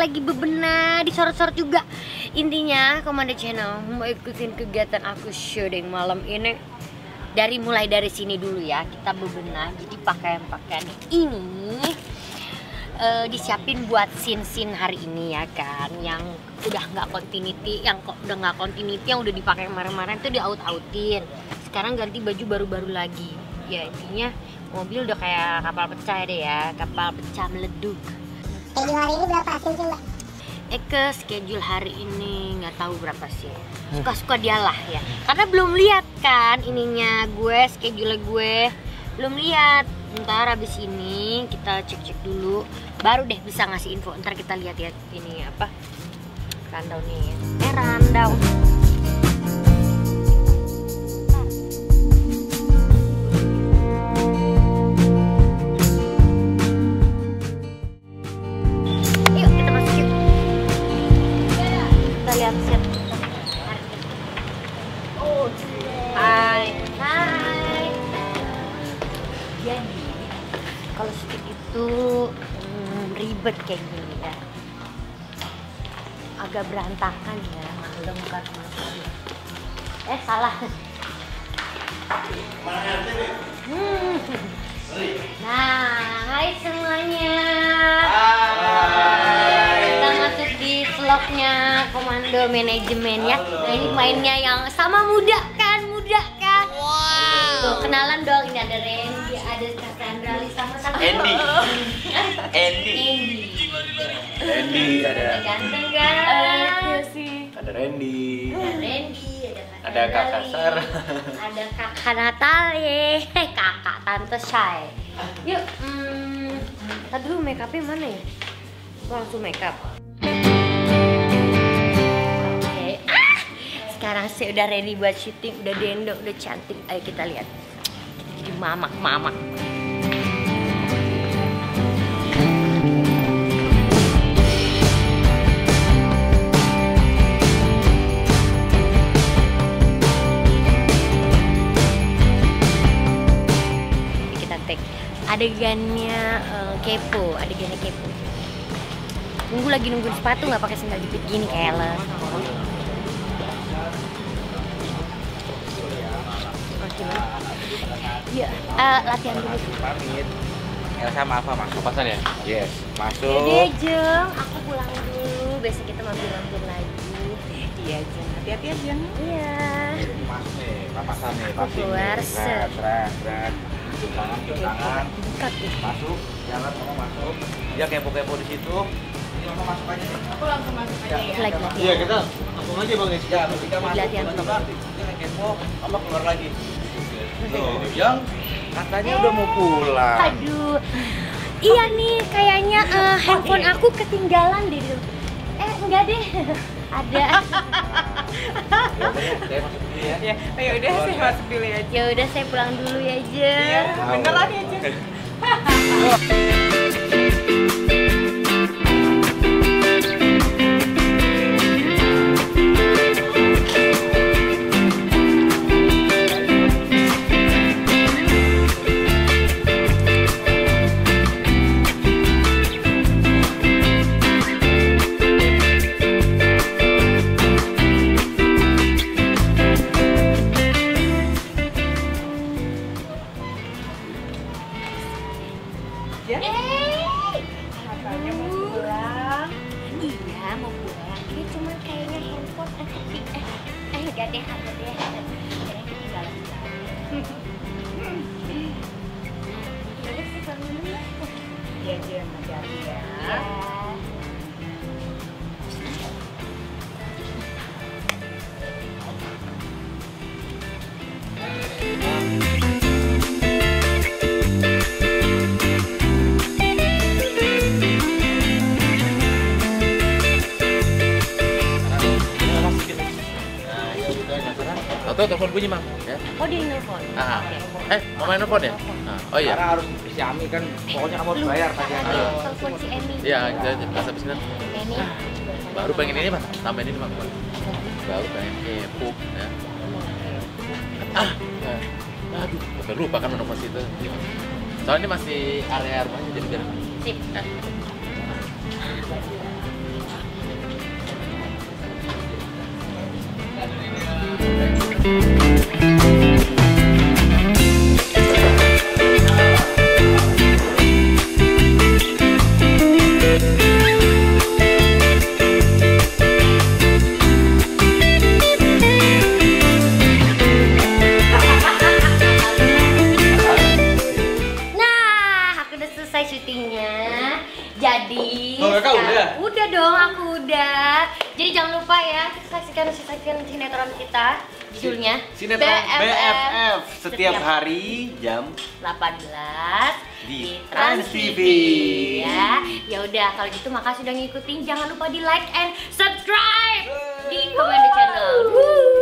lagi bebenah, disorot-sorot juga. Intinya Komando Channel mau ikutin kegiatan aku syuting malam ini. Mulai dari sini dulu ya, kita bebenah. Jadi pakaian-pakaian ini disiapin buat scene-scene hari ini ya kan. Yang udah nggak continuity, yang udah dipakai kemarin-kemarin itu di-out-outin. Sekarang ganti baju baru-baru lagi. Ya intinya mobil udah kayak kapal pecah deh ya, kapal pecah meleduk. Schedule hari ini berapa sih Mbak? Schedule hari ini nggak tahu berapa sih. Suka-suka dialah ya. Karena belum lihat kan ininya schedule gue belum lihat. Ntar abis ini kita cek-cek dulu, baru deh bisa ngasih info. Ntar kita lihat ya ini apa rundown nih. Rundown. Jadi kalau syuting itu ribet kayak gini ya, agak berantakan ya. Udah bukan salah. Nah, hai semuanya. Kita masuk di vlognya Komando Manajemen ya. Nah ini mainnya yang sama muda kan? Wow. Tuh, kenalan dong, ini ada Randy, ada Cassandra, sama Andy, ada ganteng kan? Ada Randy, ada Kak Kasar, ada Kakak Natali, Kakak Tante Shay. Yuk, tadi dulu make upnya mana ya? Aku langsung make up. Sekarang saya udah ready buat syuting, udah dendok, udah cantik. Ayo kita lihat. Kita jadi mamak. Ini kita take adegannya kepo. Nungguin sepatu, nggak pakai sandal jepit gini kayak Iya, latihan dulu. Pamit. Elsa maaf masuk pasan ya? Yes, masuk. Jadi Jeng, aku pulang dulu. Besok kita mampir lagi. Iya Jeng, hati-hati ya Jeng. Iya. Masuk nih, papasan nih. Aku keluar set. Tangan. Masuk, jalan kamu masuk. Dia kepo-kepo di situ. Kamu masuk aja nih. Aku langsung masuk aja ya. Lagi. Iya, kita langsung aja Bang. Ya, kita masuk. Latihan. Dia kepo, apa keluar lagi. Tuh, yang katanya udah mau pulang. Aduh. Iya nih, kayaknya handphone aku ketinggalan deh. Enggak deh. Ada. Saya masuk dulu ya. Ya udah saya masuk dulu ya. Ya udah saya pulang dulu ya, Jeng. Iya, beneran ya Jeng. Katanya mau pulang. Iya mau pulang. Ini cuma kayaknya handphone enggak deh, ada deh. Kayaknya ketinggalan. Udah sih pulang dulu ya. Iya Jeng, hati-hati ya. Atau telepon bunyi Mang ya? Oh dia nelfon. Mau main telepon ya? Oh iya. Karena harus si Ami kan, pokoknya kamu harus bayar tagihannya. Telepon si Emi. Iya, kita habis ini. Emi. Baru pengen ini Mas, tambahin ini Bang. Baru pengen kepo ya. Aduh, sampai lupa kan menopos itu. Soalnya masih area rumahnya jadi biar Sip. Jadi Oh, Kakak udah? Udah dong, aku udah. Jadi jangan lupa ya, saksikan sinetron kita. Judulnya Sinetron BFF setiap hari jam 18 di di Trans Trans TV. Ya. Ya udah, kalau gitu makasih udah ngikutin. Jangan lupa di like and subscribe di Komando Channel.